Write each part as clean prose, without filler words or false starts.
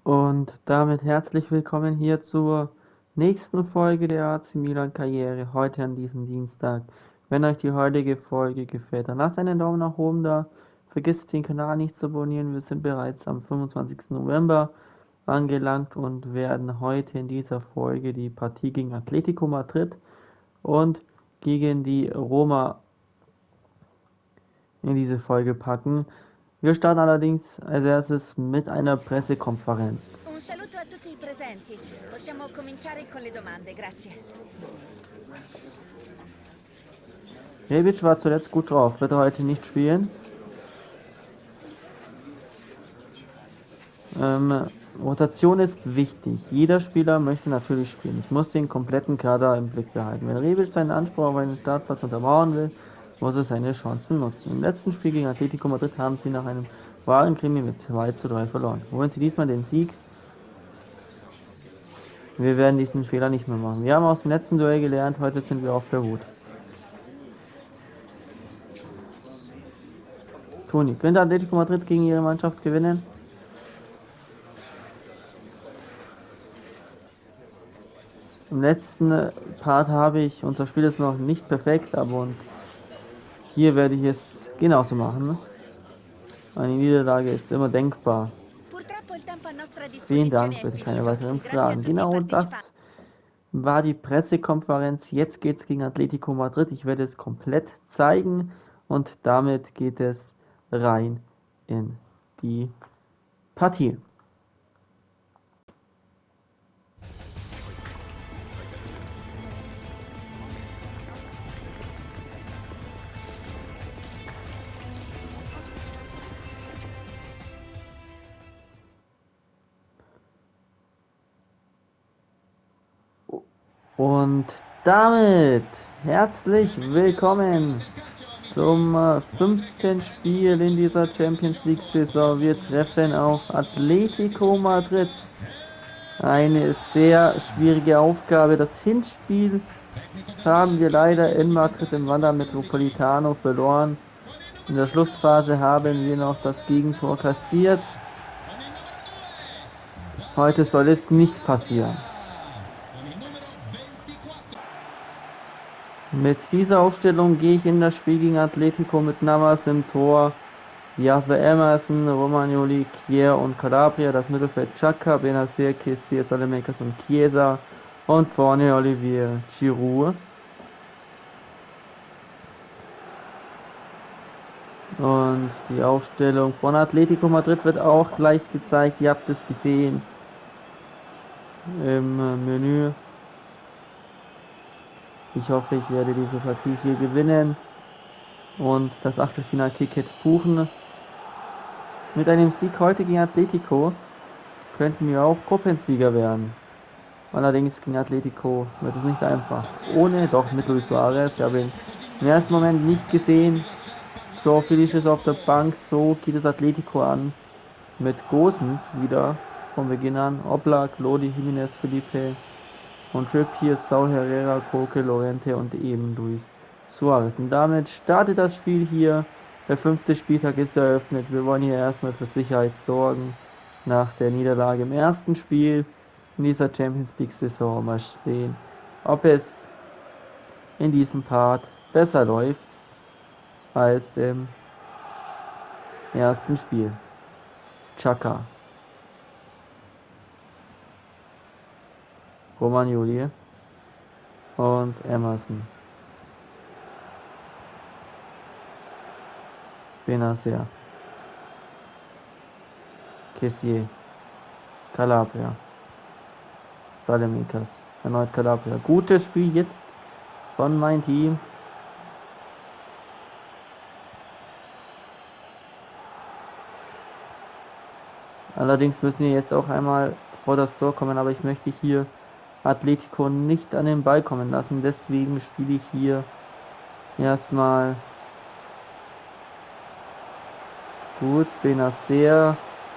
Und damit herzlich willkommen hier zur nächsten Folge der AC Milan Karriere, heute an diesem Dienstag. Wenn euch die heutige Folge gefällt, dann lasst einen Daumen nach oben da. Vergisst den Kanal nicht zu abonnieren. Wir sind bereits am 25. November angelangt und werden heute in dieser Folge die Partie gegen Atletico Madrid und gegen die Roma in diese Folge packen. Wir starten allerdings als erstes mit einer Pressekonferenz. Un saluto a tutti i presenti. Possiamo cominciare con le domande, grazie. Rebic war zuletzt gut drauf, wird er heute nicht spielen. Rotation ist wichtig. Jeder Spieler möchte natürlich spielen. Ich muss den kompletten Kader im Blick behalten. Wenn Rebic seinen Anspruch auf einen Startplatz untermauern will, muss er seine Chancen nutzen. Im letzten Spiel gegen Atletico Madrid haben sie nach einem wahren Krimi mit 2:3 verloren. Wollen sie diesmal den Sieg? Wir werden diesen Fehler nicht mehr machen. Wir haben aus dem letzten Duell gelernt, heute sind wir auf der Hut. Toni, könnte Atletico Madrid gegen ihre Mannschaft gewinnen? Im letzten Part habe ich, unser Spiel ist noch nicht perfekt, aber und hier werde ich es genauso machen. Eine Niederlage ist immer denkbar. Vielen Dank, bitte keine weiteren Fragen. Genau das war die Pressekonferenz. Jetzt geht es gegen Atletico Madrid. Ich werde es komplett zeigen und damit geht es rein in die Partie. Und damit herzlich willkommen zum 5. Spiel in dieser Champions League Saison. Wir treffen auf Atletico Madrid. Eine sehr schwierige Aufgabe. Das Hinspiel haben wir leider in Madrid im Wanda Metropolitano verloren. In der Schlussphase haben wir noch das Gegentor kassiert. Heute soll es nicht passieren. Mit dieser Aufstellung gehe ich in das Spiel gegen Atletico mit Navas im Tor, Jafe Emerson, Romagnoli, Kier und Calabria, das Mittelfeld Xhaka, Benacer, Kessie, Saelemaekers und Chiesa und vorne Olivier Giroud. Und die Aufstellung von Atletico Madrid wird auch gleich gezeigt, ihr habt es gesehen im Menü. Ich hoffe, ich werde diese Partie hier gewinnen und das Achtelfinalticket buchen. Mit einem Sieg heute gegen Atletico könnten wir auch Gruppensieger werden. Allerdings gegen Atletico wird es nicht einfach. Mit Luis Suarez. Ich habe ihn im ersten Moment nicht gesehen. So, Felice ist auf der Bank. So geht es Atletico an. Mit Gosens wieder von Beginn an. Oblak, Lodi, Jimenez, Felipe und Trippier, Saul Herrera, Koke, Lorente und eben Luis Suarez. Und damit startet das Spiel hier. Der 5. Spieltag ist eröffnet. Wir wollen hier erstmal für Sicherheit sorgen. Nach der Niederlage im ersten Spiel in dieser Champions League Saison. Mal sehen, ob es in diesem Part besser läuft als im ersten Spiel. Xhaka. Romagnoli und Emerson. Benacer. Kessie. Calabria. Saelemaekers. Erneut Calabria. Gutes Spiel jetzt von meinem Team. Allerdings müssen wir jetzt auch einmal vor das Tor kommen, aber ich möchte hier Atletico nicht an den Ball kommen lassen. Deswegen spiele ich hier erstmal gut. Benacer.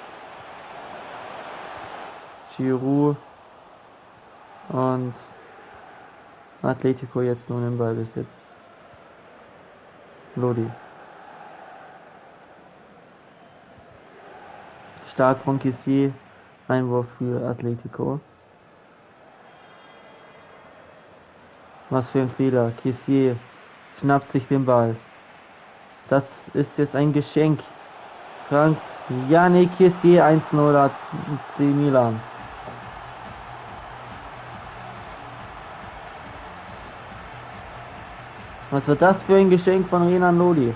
Giroud und Atletico jetzt nun im Ballbesitz. Lodi. Stark von Kessie. Einwurf für Atletico. Was für ein Fehler. Kessié schnappt sich den Ball. Das ist jetzt ein Geschenk. Frank Yannick Kessié 1-0 AC Milan. Was wird das für ein Geschenk von Renan Lodi?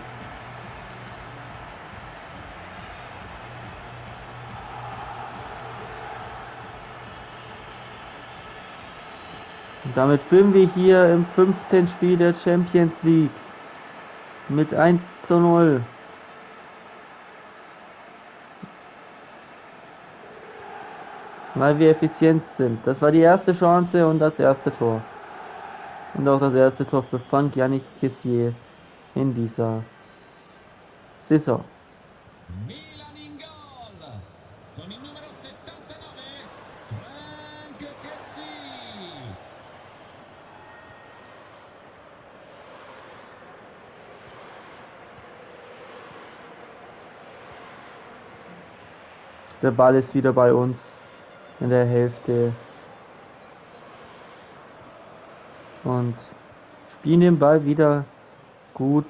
Und damit führen wir hier im 5. Spiel der Champions League mit 1-0. Weil wir effizient sind. Das war die erste Chance und das erste Tor. Und auch das erste Tor für Frank Yannick Kessié in dieser Saison. Milan in gol con il numero 79 Frank Kessié. Der Ball ist wieder bei uns in der Hälfte. Und spielen den Ball wieder gut.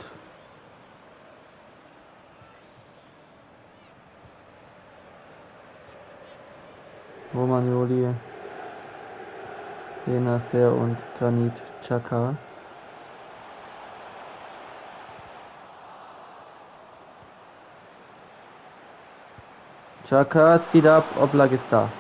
Romagnoli, Benacer und Granit Xhaka. Xhaka zieht ab, Oblak ist da.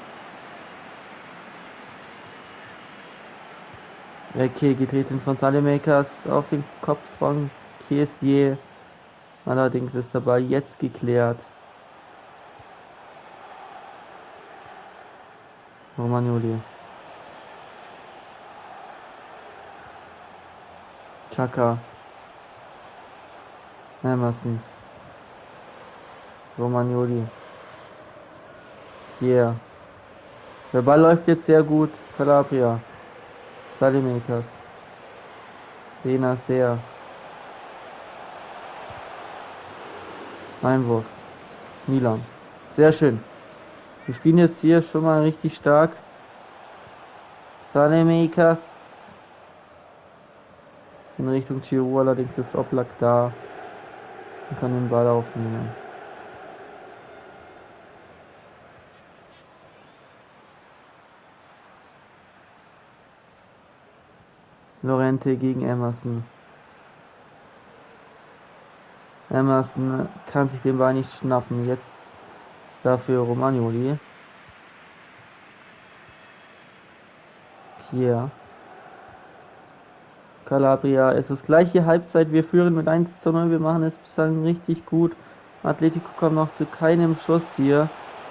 Okay, getreten von Saelemaekers auf den Kopf von Kessié. Allerdings ist der Ball jetzt geklärt. Romagnoli. Xhaka. Emerson. Romagnoli. Hier. Der Ball läuft jetzt sehr gut. Calabria. Saelemaekers. Benacer. Einwurf. Milan. Sehr schön. Wir spielen jetzt hier schon mal richtig stark. Saelemaekers in Richtung Giroud, allerdings ist Oblak da und kann den Ball aufnehmen. Llorente gegen Emerson. Emerson kann sich den Ball nicht schnappen. Jetzt dafür Romagnoli. Hier. Calabria, es ist gleiche Halbzeit. Wir führen mit 1-0. Wir machen es bislang richtig gut. Atletico kommt noch zu keinem Schuss hier.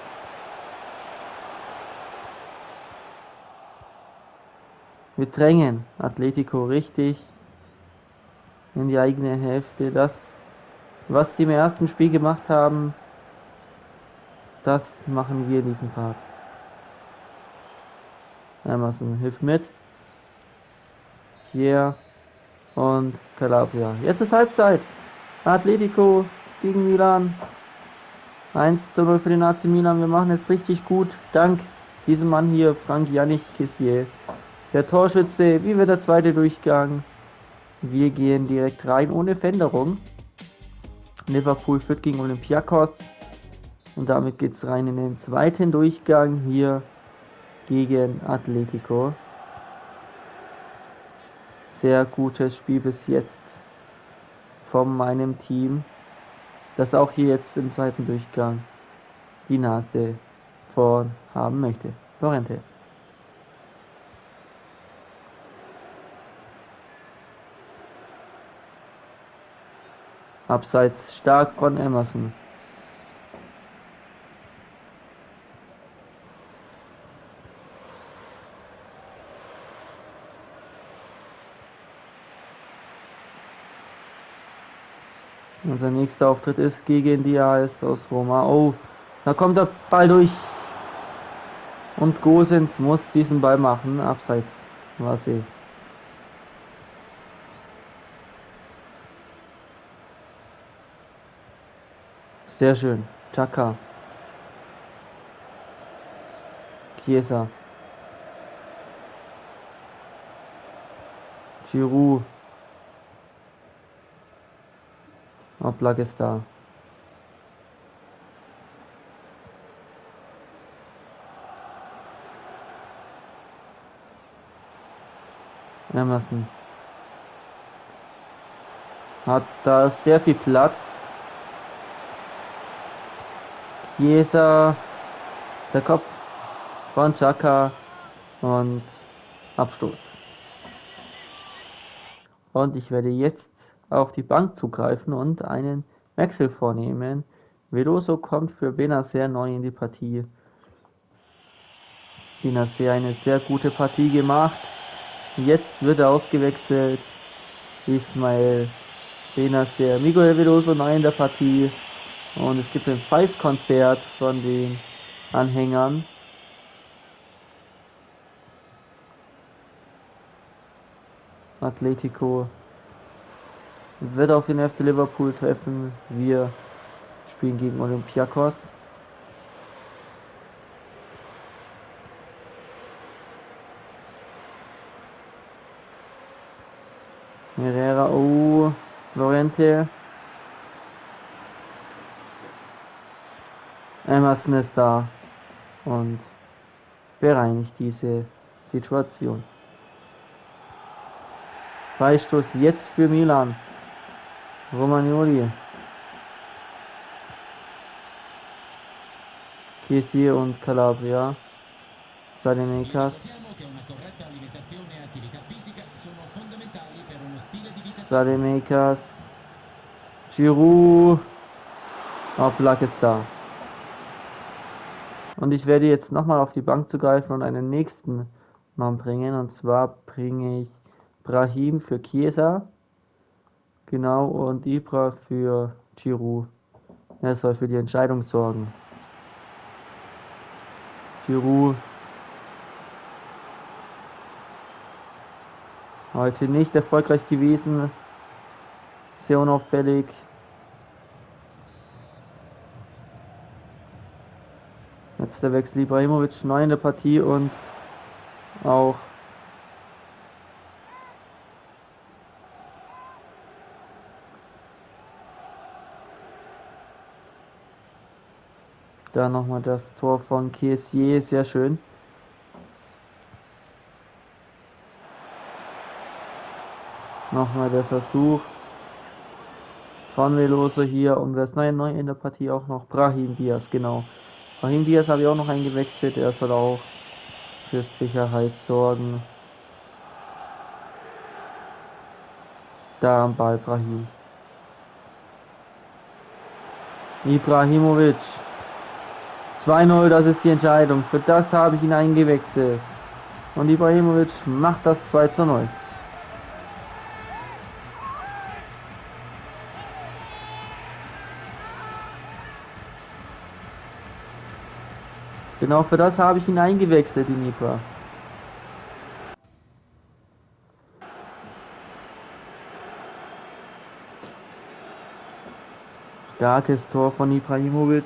Wir drängen Atletico richtig in die eigene Hälfte. Das, was sie im ersten Spiel gemacht haben, das machen wir in diesem Part. Emerson hilft mit. Hier und Calabria. Jetzt ist Halbzeit. Atletico gegen Milan. 1-0 für den AC Milan. Wir machen es richtig gut. Dank diesem Mann hier, Frank Yannick Kessié. Der Torschütze, wie wird der zweite Durchgang? Wir gehen direkt rein ohne Veränderung. Liverpool führt gegen Olympiakos. Und damit geht es rein in den zweiten Durchgang hier gegen Atletico. Sehr gutes Spiel bis jetzt von meinem Team, das auch hier jetzt im zweiten Durchgang die Nase vorn haben möchte. Llorente. Abseits stark von Emerson. Unser nächster Auftritt ist gegen die AS aus Roma. Oh, da kommt der Ball durch. Und Gosens muss diesen Ball machen. Abseits war sie. Sehr schön. Xhaka. Chiesa. Giroud. Oblak ist da. Emerson. Hat da sehr viel Platz. Chiesa. Der Kopf von Xhaka. Und Abstoß. Und ich werde jetzt auf die Bank zugreifen und einen Wechsel vornehmen. Veloso kommt für Benacer neu in die Partie. Benacer eine sehr gute Partie gemacht. Jetzt wird er ausgewechselt. Ismael Benacer, Miguel Veloso neu in der Partie. Und es gibt ein Five-Konzert von den Anhängern. Atletico wird auf den FC Liverpool treffen. Wir spielen gegen Olympiakos. Herrera, oh, Lorente. Emerson ist da und bereinigt diese Situation. Freistoß jetzt für Milan. Romagnoli. Kessie und Calabria. Saelemaekers. Saelemaekers. Giroud. Oblak ist da. Und ich werde jetzt nochmal auf die Bank zugreifen und einen nächsten Mann bringen. Und zwar bringe ich Brahim für Chiesa. Genau, und Ibra für Giroud. Er soll für die Entscheidung sorgen. Giroud. Heute nicht erfolgreich gewesen. Sehr unauffällig. Jetzt der Wechsel. Ibrahimovic neu in der Partie und auch da nochmal das Tor von Kessié, sehr schön. Nochmal der Versuch von Veloso hier und wer ist neu in der Partie auch noch? Brahim Diaz, genau. Brahim Diaz habe ich auch noch eingewechselt, er soll auch für Sicherheit sorgen. Da am Ball Brahim. Ibrahimovic. 2-0, das ist die Entscheidung. Für das habe ich ihn eingewechselt. Und Ibrahimovic macht das 2-0. Genau für das habe ich ihn eingewechselt, in Ibra. Starkes Tor von Ibrahimovic.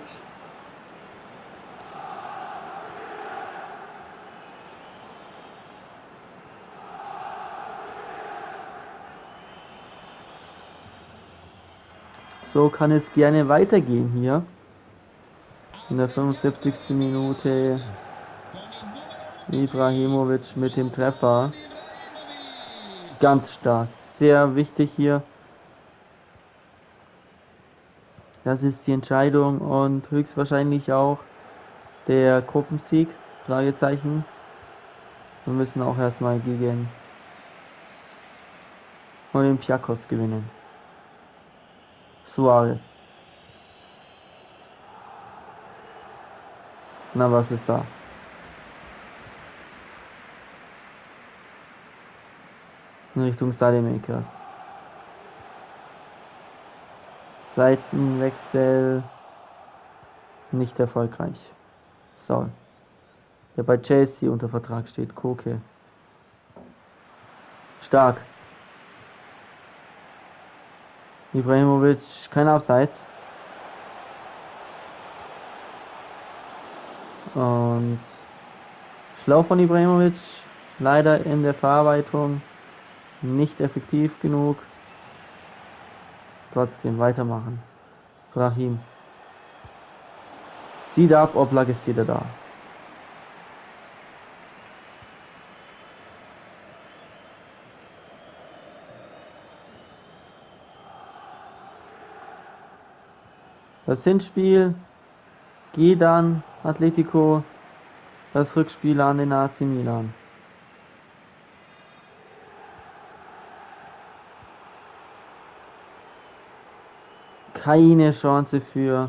So kann es gerne weitergehen hier. In der 75. Minute Ibrahimovic mit dem Treffer. Ganz stark. Sehr wichtig hier. Das ist die Entscheidung und höchstwahrscheinlich auch der Gruppensieg. Fragezeichen. Wir müssen auch erstmal gegen Olympiakos gewinnen. Suarez. Na, was ist da? In Richtung Saelemaekers. Seitenwechsel. Nicht erfolgreich. Saul. Der bei Chelsea unter Vertrag steht. Koke. Stark. Ibrahimovic, kein Abseits. Und Schlau von Ibrahimovic, leider in der Verarbeitung nicht effektiv genug. Trotzdem weitermachen. Brahim. Sieht ab, Oblak ist wieder da. Das Hinspiel geht an Atletico, das Rückspiel an den AC Milan. Keine Chance für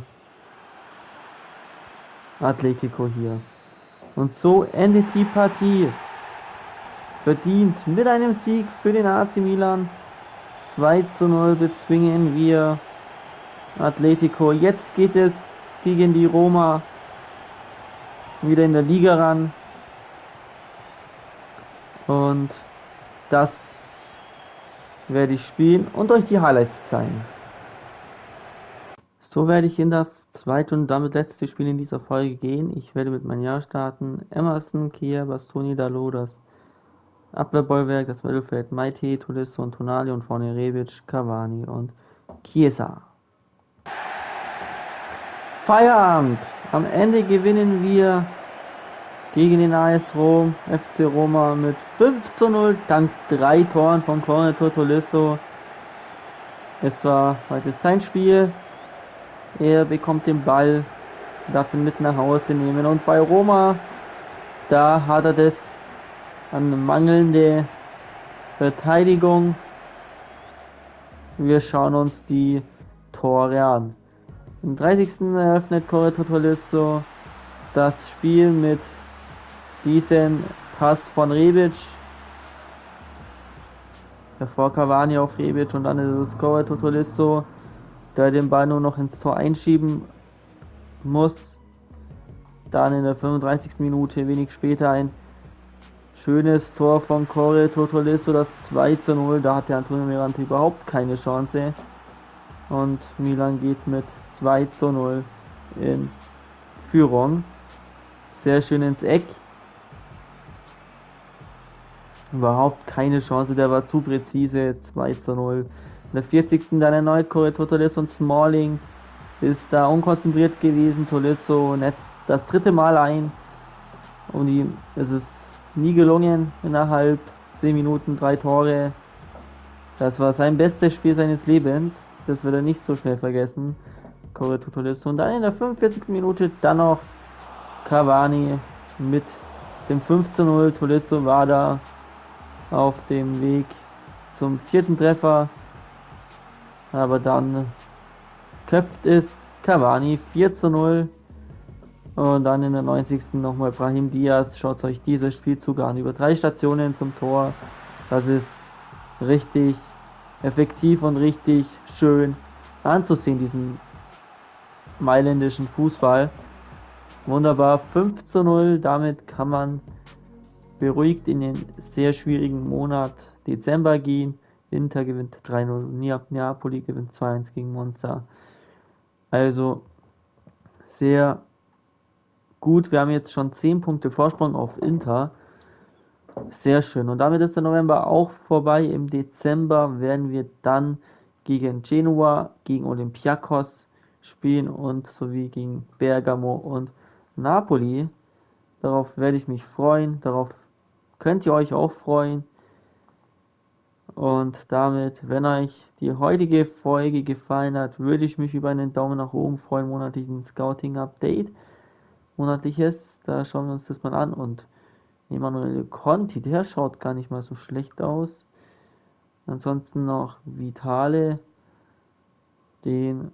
Atletico hier. Und so endet die Partie. Verdient mit einem Sieg für den AC Milan. 2:0 bezwingen wir Atletico. Jetzt geht es gegen die Roma wieder in der Liga ran. Und das werde ich spielen und euch die Highlights zeigen. So werde ich in das zweite und damit letzte Spiel in dieser Folge gehen. Ich werde mit meinem Jahr starten. Emerson, Kia, Bastoni, Dalot, das Abwehrbollwerk, das Mittelfeld, Maite, Tolisso und Tonali und vorne Rebic, Cavani und Chiesa. Feierabend! Am Ende gewinnen wir gegen den AS Rom, FC Roma mit 5:0 dank 3 Toren von Corneto Tolisso. Es war heute sein Spiel. Er bekommt den Ball, darf ihn mit nach Hause nehmen. Und bei Roma, da hat er das an mangelnde Verteidigung. Wir schauen uns die Tore an. Im 30. eröffnet Correto Tolisso das Spiel mit diesem Pass von Rebic. Davor Cavani auf Rebic und dann ist es Correto Tolisso, der den Ball nur noch ins Tor einschieben muss. Dann in der 35. Minute, wenig später, ein schönes Tor von Correto Tolisso, das 2:0. Da hatte Antonio Mirante überhaupt keine Chance. Und Milan geht mit 2:0 in Führung. Sehr schön ins Eck. Überhaupt keine Chance, der war zu präzise. 2:0. In der 40. dann erneut Correto Tolisso und Smalling ist da unkonzentriert gewesen. Tolisso netzt das 3. Mal ein. Und ihm ist es nie gelungen, innerhalb 10 Minuten 3 Tore. Das war sein bestes Spiel seines Lebens. Das wird er nicht so schnell vergessen. Correto Tolisso. Und dann in der 45. Minute dann noch Cavani mit dem 5:0. Tolisso war da auf dem Weg zum 4. Treffer. Aber dann köpft es Cavani 4:0. Und dann in der 90. nochmal Brahim Diaz. Schaut euch dieses Spielzug an. Über 3 Stationen zum Tor. Das ist richtig effektiv und richtig schön anzusehen, diesen mailändischen Fußball. Wunderbar. 5:0. Damit kann man beruhigt in den sehr schwierigen Monat Dezember gehen. Inter gewinnt 3:0, Napoli gewinnt 2:1 gegen Monza. Also sehr gut. Wir haben jetzt schon 10 Punkte Vorsprung auf Inter. Sehr schön. Und damit ist der November auch vorbei. Im Dezember werden wir dann gegen Genua, gegen Olympiakos spielen und sowie gegen Bergamo und Napoli. Darauf werde ich mich freuen. Darauf könnt ihr euch auch freuen. Und damit, wenn euch die heutige Folge gefallen hat, würde ich mich über einen Daumen nach oben freuen. Monatlichen Scouting-Update. Monatliches, da schauen wir uns das mal an. Und Emanuele Conti, der schaut gar nicht mal so schlecht aus. Ansonsten noch Vitale, den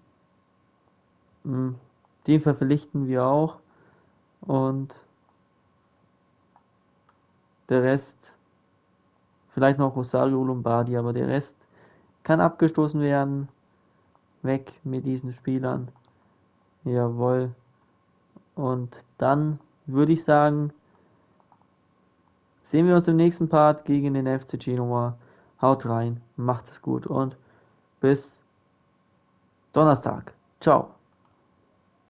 verpflichten wir auch. Und der Rest, vielleicht noch Rosario Lombardi, aber der Rest kann abgestoßen werden. Weg mit diesen Spielern. Jawohl. Und dann würde ich sagen, sehen wir uns im nächsten Part gegen den FC Genua. Haut rein, macht es gut und bis Donnerstag. Ciao.